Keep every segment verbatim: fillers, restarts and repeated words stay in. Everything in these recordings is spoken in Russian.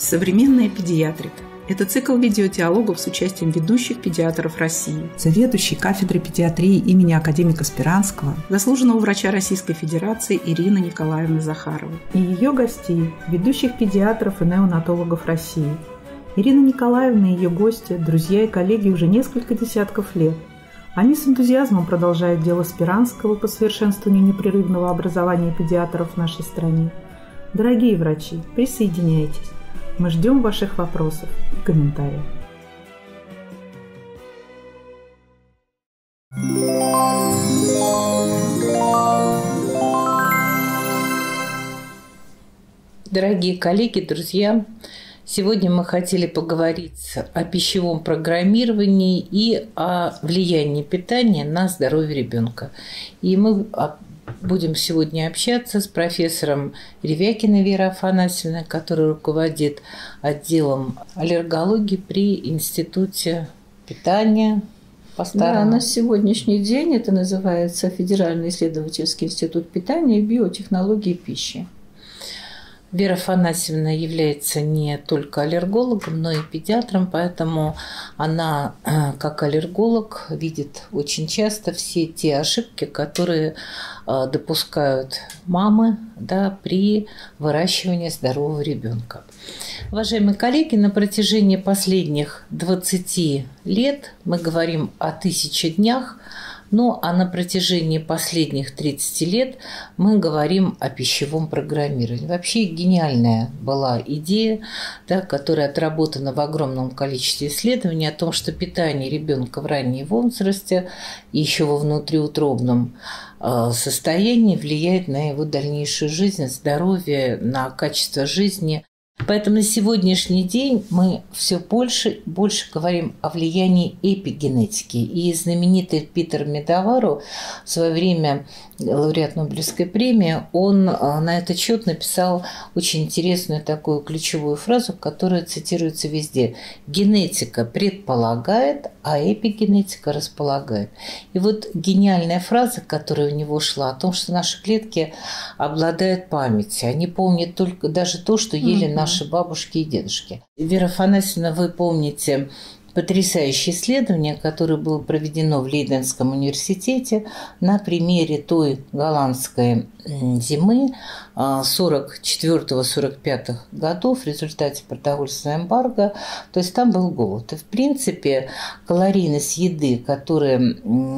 Современная педиатрика. Это цикл видеодиалогов с участием ведущих педиатров России. Заведующей кафедрой педиатрии имени академика Спиранского, заслуженного врача Российской Федерации Ирины Николаевны Захаровой. И ее гостей, ведущих педиатров и неонатологов России. Ирина Николаевна и ее гости, друзья и коллеги уже несколько десятков лет. Они с энтузиазмом продолжают дело Спиранского по совершенствованию непрерывного образования педиатров в нашей стране. Дорогие врачи, присоединяйтесь. Мы ждем ваших вопросов и комментариев. Дорогие коллеги, друзья, сегодня мы хотели поговорить о пищевом программировании и о влиянии питания на здоровье ребенка. И мы будем сегодня общаться с профессором Ревякиной Верой Афанасьевной, которая руководит отделом аллергологии при Институте питания. Да, на сегодняшний день это называется Федеральный исследовательский институт питания и биотехнологии пищи. Вера Афанасьевна является не только аллергологом, но и педиатром, поэтому она, как аллерголог, видит очень часто все те ошибки, которые допускают мамы, да, при выращивании здорового ребенка. Уважаемые коллеги, на протяжении последних двадцати лет мы говорим о тысяче днях, ну а на протяжении последних тридцати лет мы говорим о пищевом программировании. Вообще гениальная была идея, да, которая отработана в огромном количестве исследований о том, что питание ребенка в раннем возрасте и еще во внутриутробном состоянии влияет на его дальнейшую жизнь, здоровье, на качество жизни. Поэтому на сегодняшний день мы все больше и больше говорим о влиянии эпигенетики. И знаменитый Питер Медовару, в свое время лауреат Нобелевской премии, он на этот счет написал очень интересную такую ключевую фразу, которая цитируется везде. Генетика предполагает, а эпигенетика располагает. И вот гениальная фраза, которая у него шла, о том, что наши клетки обладают памятью. Они помнят только даже то, что ели mm-hmm. наши бабушки и дедушки. Вера Афанасьевна, вы помните потрясающее исследование, которое было проведено в Лейденском университете на примере той голландской зимы сорок четвёртого — сорок пятого годов в результате продовольственного эмбарго. То есть там был голод. И, в принципе, калорийность еды, которую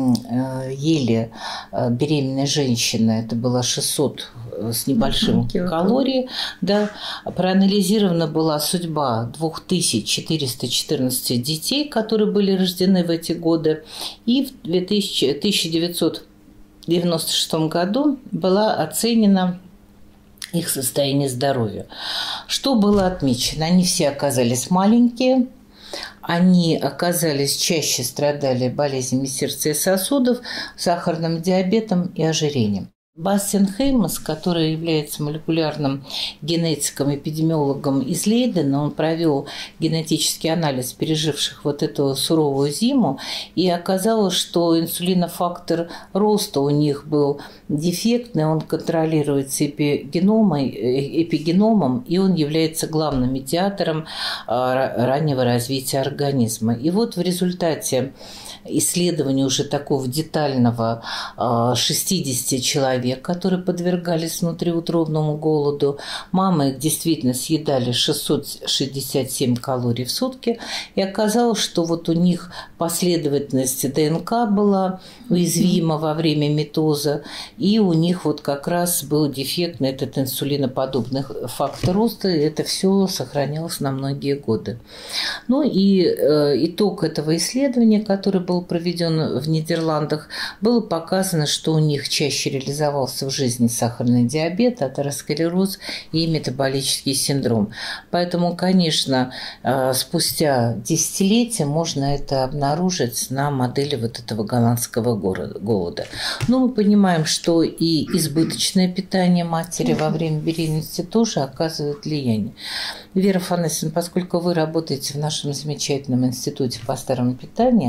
ели беременные женщины, это было шестьсот с небольшим калорий. Да. Проанализирована была судьба две тысячи четыреста четырнадцати детей, которые были рождены в эти годы. И в тысяча девятьсот девяносто шестом году была оценена их состояние здоровья. Что было отмечено? Они все оказались маленькие, они оказались чаще страдали болезнями сердца и сосудов, сахарным диабетом и ожирением. Бастиан Хеймас, который является молекулярным генетиком, эпидемиологом из Лейдена, он провел генетический анализ переживших вот эту суровую зиму, и оказалось, что инсулинофактор роста у них был дефектный, он контролируется эпигеномой, эпигеномом, и он является главным медиатором раннего развития организма. И вот в результате исследования уже такого детального шестидесяти человек, которые подвергались внутриутробному голоду. Мамы их действительно съедали шестьсот шестьдесят семь калорий в сутки. И оказалось, что вот у них последовательность ДНК была уязвима во время митоза. И у них вот как раз был дефектный этот инсулиноподобный фактор роста. И это все сохранялось на многие годы. Ну и э, итог этого исследования, который был проведен в Нидерландах, было показано, что у них чаще реализовался в жизни сахарный диабет, атеросклероз и метаболический синдром. Поэтому, конечно, спустя десятилетия можно это обнаружить на модели вот этого голландского голода. Но мы понимаем, что и избыточное питание матери во время беременности тоже оказывает влияние. Вера Афанасьевна, поскольку вы работаете в нашем замечательном институте по старому питанию,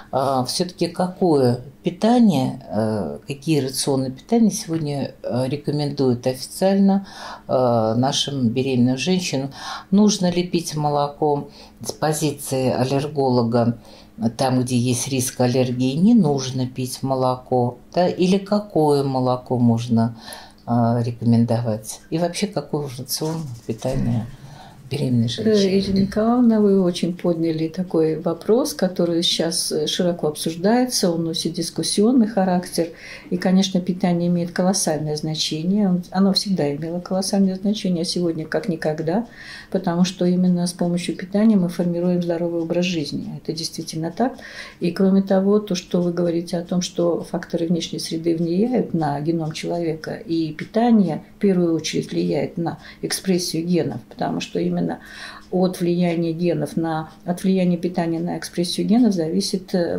все-таки какое питание, какие рационы питания сегодня рекомендуют официально нашим беременным женщинам? Нужно ли пить молоко с позиции аллерголога? Там, где есть риск аллергии, не нужно пить молоко, да? Или какое молоко можно э, рекомендовать? И вообще, какой рацион питания беременной женщины? Ирина Николаевна, вы очень подняли такой вопрос, который сейчас широко обсуждается, он носит дискуссионный характер. И, конечно, питание имеет колоссальное значение. Оно всегда имело колоссальное значение, а сегодня как никогда, потому что именно с помощью питания мы формируем здоровый образ жизни. Это действительно так. И, кроме того, то, что вы говорите о том, что факторы внешней среды влияют на геном человека, и питание в первую очередь влияет на экспрессию генов, потому что именно Именно от влияния генов на, от влияния питания на экспрессию генов зависит э,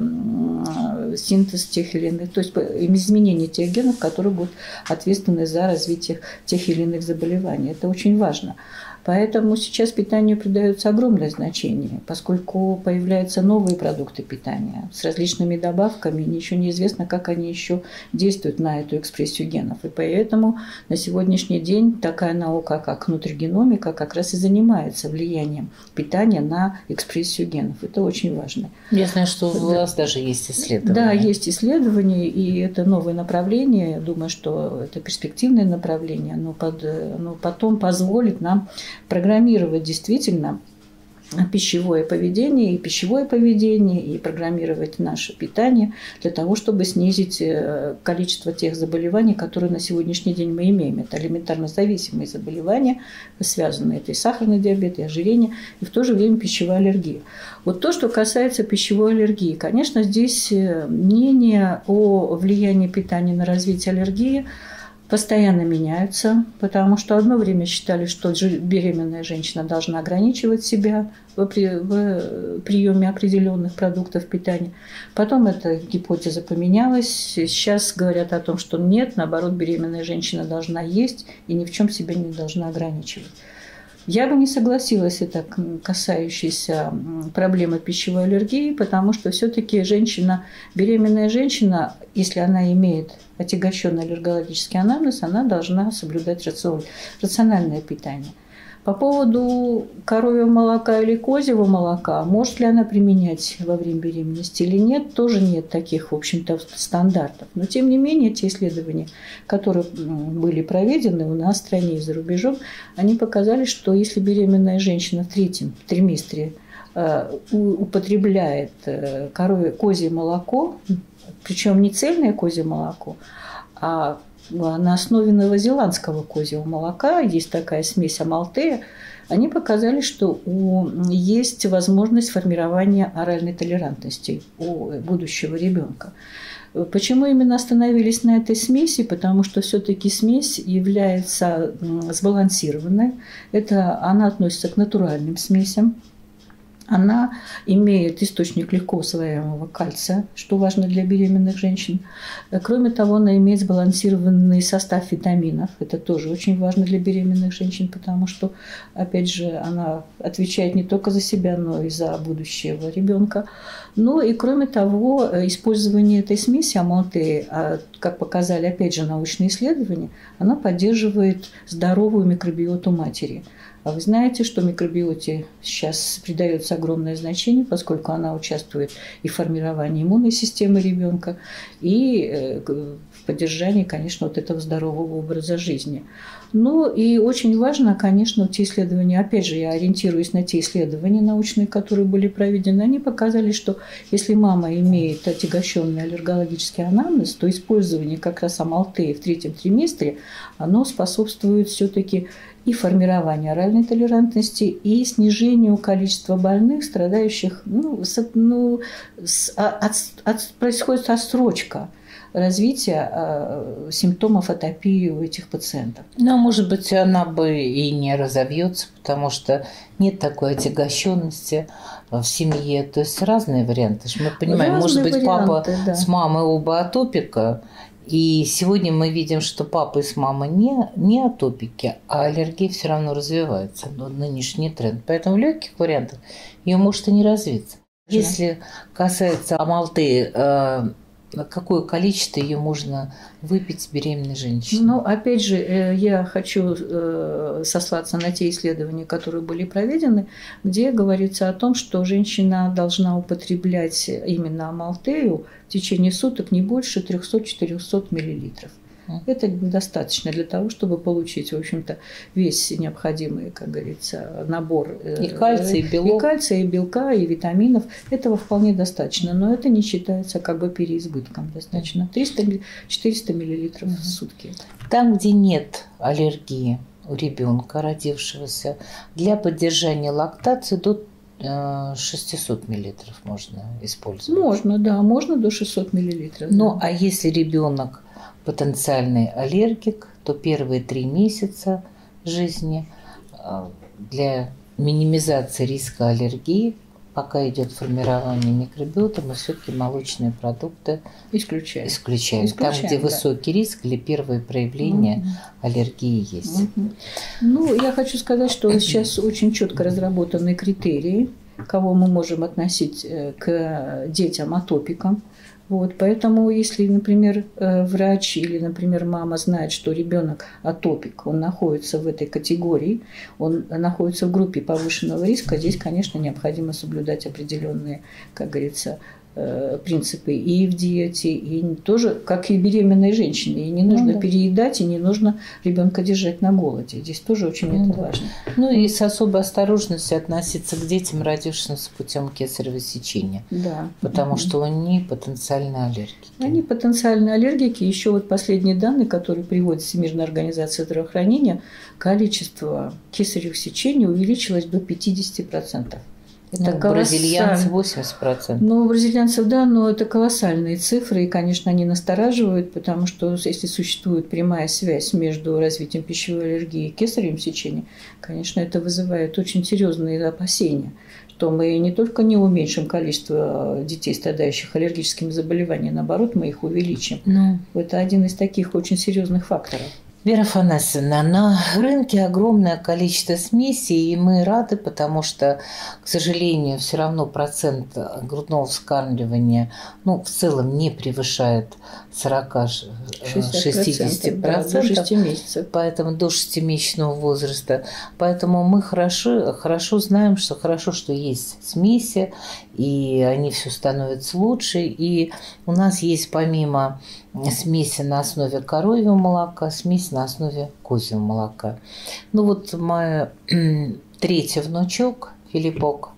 синтез тех или иных, то есть изменение тех генов, которые будут ответственны за развитие тех или иных заболеваний. Это очень важно. Поэтому сейчас питанию придается огромное значение, поскольку появляются новые продукты питания с различными добавками, ничего не известно, как они еще действуют на эту экспрессию генов. И поэтому на сегодняшний день такая наука, как нутригеномика, как раз и занимается влиянием питания на экспрессию генов. Это очень важно. Я знаю, что у вас да. даже есть исследования. Да, есть исследования, и это новое направление. Я думаю, что это перспективное направление, но, под, но потом позволит нам программировать действительно пищевое поведение и пищевое поведение, и программировать наше питание для того, чтобы снизить количество тех заболеваний, которые на сегодняшний день мы имеем. Это элементарно зависимые заболевания, связанные это и сахарный диабет, и ожирение, и в то же время пищевая аллергия. Вот то, что касается пищевой аллергии, конечно, здесь мнение о влиянии питания на развитие аллергии постоянно меняются, потому что одно время считали, что беременная женщина должна ограничивать себя в приеме определенных продуктов питания. Потом эта гипотеза поменялась. Сейчас говорят о том, что нет, наоборот, беременная женщина должна есть и ни в чем себя не должна ограничивать. Я бы не согласилась, это касающейся проблемы пищевой аллергии, потому что все-таки женщина, беременная женщина, если она имеет отягощенный аллергологический анамнез, она должна соблюдать рацион, рациональное питание. По поводу коровьего молока или козьего молока, может ли она применять во время беременности или нет, тоже нет таких, в общем-то, стандартов. Но, тем не менее, те исследования, которые были проведены у нас в стране и за рубежом, они показали, что если беременная женщина в третьем триместре употребляет коровье, козье молоко, причем не цельное козье молоко, а на основе новозеландского козьего молока, есть такая смесь Амалтея, они показали, что у, есть возможность формирования оральной толерантности у будущего ребенка. Почему именно остановились на этой смеси? Потому что все-таки смесь является сбалансированной. Это, она относится к натуральным смесям. Она имеет источник легко усвояемого кальция, что важно для беременных женщин. Кроме того, она имеет сбалансированный состав витаминов. Это тоже очень важно для беременных женщин, потому что, опять же, она отвечает не только за себя, но и за будущего ребенка. Ну и кроме того, использование этой смеси Амалтеи, как показали, опять же, научные исследования, она поддерживает здоровую микробиоту матери. А вы знаете, что микробиоте сейчас придается огромное значение, поскольку она участвует и в формировании иммунной системы ребенка, и в поддержании, конечно, вот этого здорового образа жизни. Ну и очень важно, конечно, те исследования, опять же, я ориентируюсь на те исследования научные, которые были проведены, они показали, что если мама имеет отягощенный аллергологический анамнез, то использование как раз Амалтеи в третьем триместре, оно способствует все-таки и формированию оральной толерантности, и снижению количества больных, страдающих, ну, с, ну, с, от, от, происходит отсрочка развития э, симптомов атопии у этих пациентов. Ну, может быть, она бы и не разовьется, потому что нет такой отягощенности в семье. То есть разные варианты. Мы понимаем, разные может быть, варианты, папа да. с мамой оба атопика. И сегодня мы видим, что папа с мамой не, не атопики, а аллергия все равно развивается. Но нынешний тренд. Поэтому в легких вариантах ее может и не развиться. Если касается амалты, какое количество ее можно выпить беременной женщине? Ну, опять же, я хочу сослаться на те исследования, которые были проведены, где говорится о том, что женщина должна употреблять именно амалтею в течение суток не больше трёхсот-четырёхсот миллилитров. Это достаточно для того, чтобы получить, в общем-то, весь необходимый, как говорится, набор и кальция, и белок. И кальция, и белка, и витаминов. Этого вполне достаточно, но это не считается как бы переизбытком. Достаточно триста-четыреста миллилитров в сутки. Там, где нет аллергии у ребенка, родившегося, для поддержания лактации до шестисот миллилитров можно использовать. Можно, да, можно до шестисот миллилитров. Ну, да. А если ребенок потенциальный аллергик, то первые три месяца жизни для минимизации риска аллергии, пока идет формирование микробиота, мы все-таки молочные продукты исключаем. исключаем. исключаем Там, где да. высокий риск или первые проявления угу. аллергии есть. Угу. Ну, я хочу сказать, что сейчас очень четко разработаны критерии, кого мы можем относить к детям-атопикам. Вот, поэтому, если, например, врач или, например, мама знает, что ребенок атопик, он находится в этой категории, он находится в группе повышенного риска, здесь, конечно, необходимо соблюдать определенные, как говорится, принципы и в диете, и тоже, как и беременной женщине. И не нужно ну, да. переедать, и не нужно ребенка держать на голоде. Здесь тоже очень ну, это да. важно. Ну и с особой осторожностью относиться к детям, родившимся путем кесарево сечения. Да. Потому mm-hmm. что они потенциальные аллергики. Они потенциальные аллергики. Еще вот последние данные, которые приводит Всемирная организация здравоохранения, количество кесаревых сечений увеличилось до пятидесяти процентов. Это ну, бразильянцы восемьдесят процентов. Ну, у бразильянцев, да, но это колоссальные цифры, и, конечно, они настораживают, потому что если существует прямая связь между развитием пищевой аллергии и кесаревым сечением, конечно, это вызывает очень серьезные опасения, что мы не только не уменьшим количество детей, страдающих аллергическими заболеваниями, наоборот, мы их увеличим. Ну. Это один из таких очень серьезных факторов. Вера Афанасьевна, на рынке огромное количество смесей, и мы рады, потому что, к сожалению, все равно процент грудного вскармливания, ну, в целом не превышает сорок-шестьдесят процентов, да, до шести месяцев. Поэтому до шестимесячного возраста. Поэтому мы хорошо, хорошо знаем, что хорошо, что есть смеси, и они все становятся лучше. И у нас есть помимо смеси на основе коровьего молока, смесь на основе козьего молока. Ну вот мой третий внучок, Филиппок,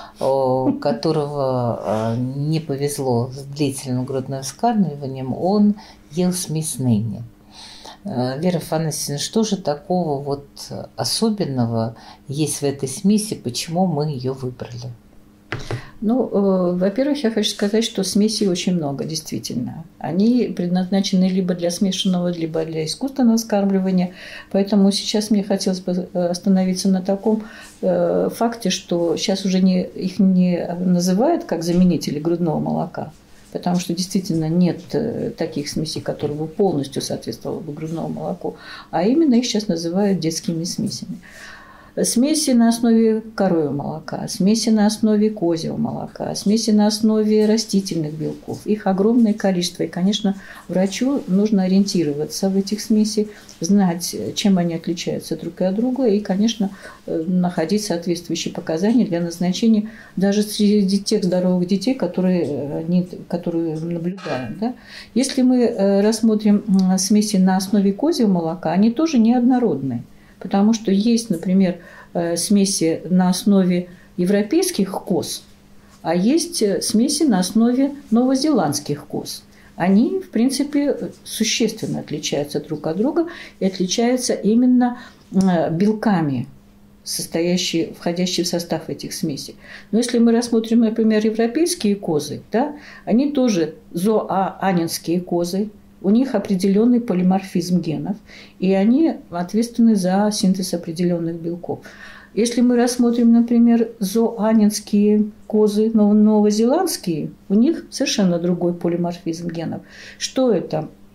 которого не повезло с длительным грудным вскармливанием, он ел смесь ныне. Вера Афанасьевна, что же такого вот особенного есть в этой смеси, почему мы ее выбрали? Ну, э, во-первых, я хочу сказать, что смесей очень много, действительно. Они предназначены либо для смешанного, либо для искусственного вскармливания. Поэтому сейчас мне хотелось бы остановиться на таком э, факте, что сейчас уже не, их не называют как заменители грудного молока, потому что действительно нет таких смесей, которые бы полностью соответствовали бы грудному молоку, а именно их сейчас называют детскими смесями. Смеси на основе коровьего молока, смеси на основе козьего молока, смеси на основе растительных белков. Их огромное количество. И, конечно, врачу нужно ориентироваться в этих смесях, знать, чем они отличаются друг от друга, и, конечно, находить соответствующие показания для назначения даже среди тех здоровых детей, которые, они, которые наблюдаем. Да? Если мы рассмотрим смеси на основе козьего молока, они тоже неоднородные. Потому что есть, например, смеси на основе европейских коз, а есть смеси на основе новозеландских коз. Они, в принципе, существенно отличаются друг от друга и отличаются именно белками, состоящие, входящие в состав этих смесей. Но если мы рассмотрим, например, европейские козы, да, они тоже зооанинские козы, у них определенный полиморфизм генов, и они ответственны за синтез определенных белков. Если мы рассмотрим, например, зооанинские козы, новозеландские, у них совершенно другой полиморфизм генов. Что это?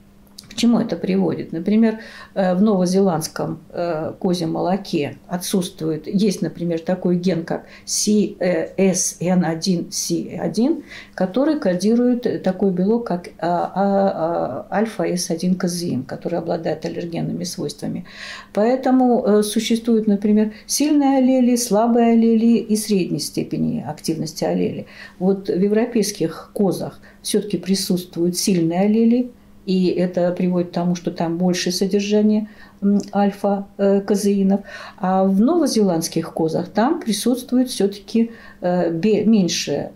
К чему это приводит? Например, в новозеландском козьем молоке отсутствует, есть, например, такой ген, как си эс эн один си один, который кодирует такой белок, как альфа-эс один казеин, который обладает аллергенными свойствами. Поэтому существуют, например, сильные аллели, слабые аллели и средней степени активности аллели. Вот в европейских козах все-таки присутствуют сильные аллели, и это приводит к тому, что там больше содержания альфа-казеинов. А в новозеландских козах там присутствует все-таки меньше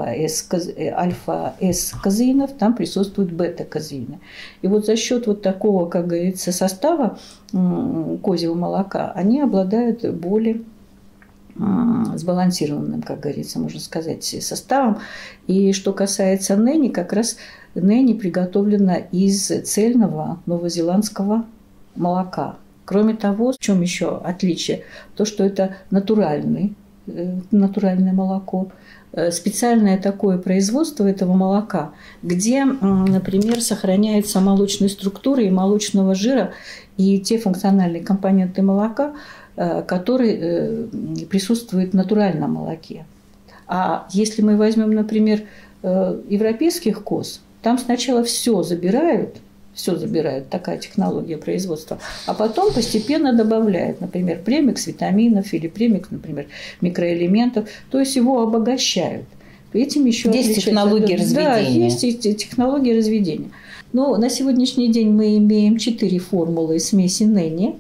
альфа-эс-казеинов, там присутствуют бета-казеины. И вот за счет вот такого, как говорится, состава козьего молока они обладают более сбалансированным, как говорится, можно сказать, составом. И что касается нени, как раз нени приготовлена из цельного новозеландского молока. Кроме того, в чем еще отличие? То, что это натуральный, натуральное молоко. Специальное такое производство этого молока, где, например, сохраняется молочная структура и молочного жира, и те функциональные компоненты молока, которые присутствуют в натуральном молоке. А если мы возьмем, например, европейских коз, там сначала все забирают, все забирают, такая технология производства, а потом постепенно добавляют, например, премикс витаминов или премикс, например, микроэлементов, то есть его обогащают. Этим еще есть технологии разведения. Да, есть технологии разведения. Но на сегодняшний день мы имеем четыре формулы смеси нени.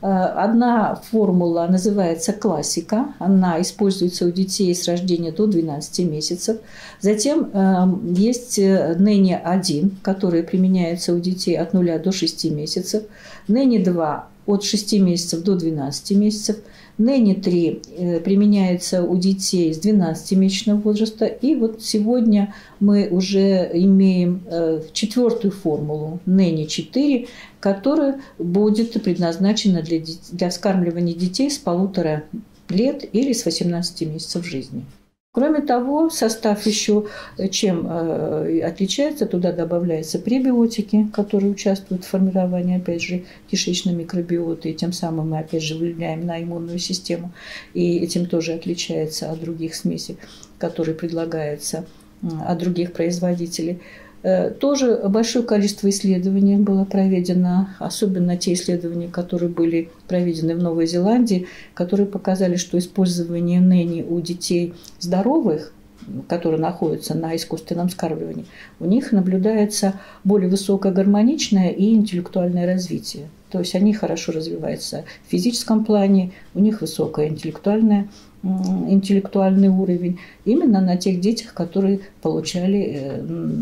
Одна формула называется классика, она используется у детей с рождения до двенадцати месяцев. Затем есть нени один, который применяется у детей от нуля до шести месяцев, нени два от шести месяцев до двенадцати месяцев, нени три применяется у детей с двенадцатимесячного возраста. И вот сегодня мы уже имеем четвертую формулу нени четыре, которая будет предназначена для, для вскармливания детей с полутора лет или с восемнадцати месяцев жизни. Кроме того, состав еще чем отличается, туда добавляются пребиотики, которые участвуют в формировании, опять же, кишечной микробиоты, и тем самым мы, опять же, влияем на иммунную систему. И этим тоже отличается от других смесей, которые предлагаются от других производителей. Тоже большое количество исследований было проведено, особенно те исследования, которые были проведены в Новой Зеландии, которые показали, что использование нени у детей здоровых, которые находятся на искусственном вскармливании, у них наблюдается более высокое гармоничное и интеллектуальное развитие. То есть они хорошо развиваются в физическом плане, у них высокое интеллектуальное интеллектуальный уровень именно на тех детях, которые получали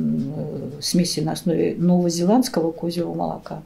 смеси на основе новозеландского козьего молока.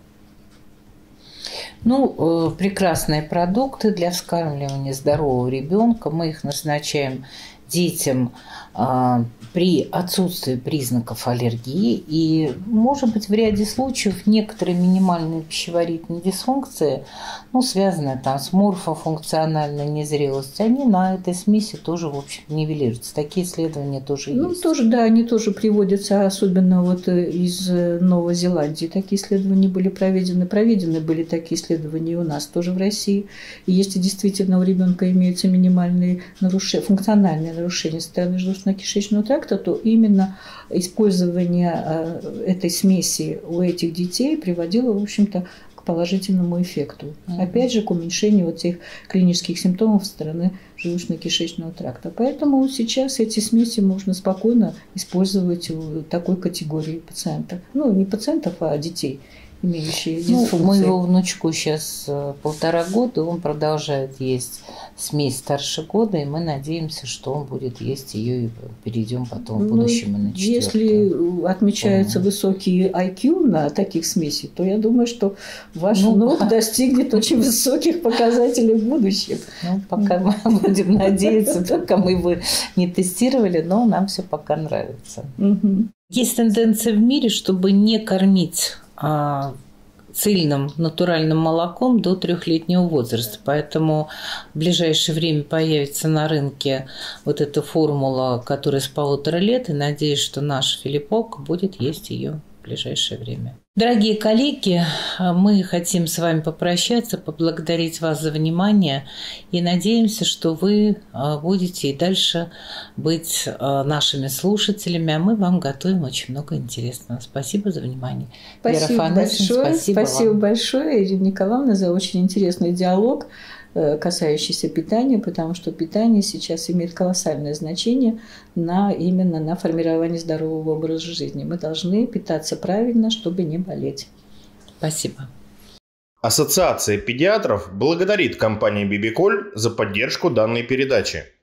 Ну, прекрасные продукты для вскармливания здорового ребенка. Мы их назначаем детям при отсутствии признаков аллергии. И, может быть, в ряде случаев некоторые минимальные пищеварительные дисфункции, ну, связанные там с морфофункциональной незрелостью, они на этой смеси тоже, в общем, нивелируются. Такие исследования тоже ну, есть. Тоже, да, они тоже приводятся, особенно вот из Новой Зеландии. Такие исследования были проведены. Проведены были такие исследования и у нас тоже в России. И если действительно у ребенка имеются минимальные нарушения, функциональные нарушения состояния желудочно-кишечного тракта, то именно использование этой смеси у этих детей приводило, в общем-то, к положительному эффекту. Mm-hmm. Опять же, к уменьшению вот тех клинических симптомов со стороны желудочно-кишечного тракта. Поэтому сейчас эти смеси можно спокойно использовать у такой категории пациентов. Ну, не пациентов, а детей, имеющие дисфункции. Ну, моего внучку сейчас полтора года, он продолжает есть смесь старше года, и мы надеемся, что он будет есть ее и перейдем потом в будущем ну, и на четвертую. Если отмечается высокий ай кью на таких смесей, то я думаю, что ваш ну, внук а... достигнет очень высоких показателей в будущем. Ну, пока мы будем надеяться, пока мы его не тестировали, но нам все пока нравится. Есть тенденция в мире, чтобы не кормить а, цельным натуральным молоком до трехлетнего возраста. Поэтому в ближайшее время появится на рынке вот эта формула, которая с полутора лет, и надеюсь, что наш Филиппок будет есть ее ближайшее время. Дорогие коллеги, мы хотим с вами попрощаться, поблагодарить вас за внимание и надеемся, что вы будете и дальше быть нашими слушателями, а мы вам готовим очень много интересного. Спасибо за внимание. Спасибо большое. Спасибо, спасибо большое, Ирина Николаевна, за очень интересный диалог, касающийся питания, потому что питание сейчас имеет колоссальное значение на, именно на формирование здорового образа жизни. Мы должны питаться правильно, чтобы не болеть. Спасибо. Ассоциация педиатров благодарит компанию Бибиколь за поддержку данной передачи.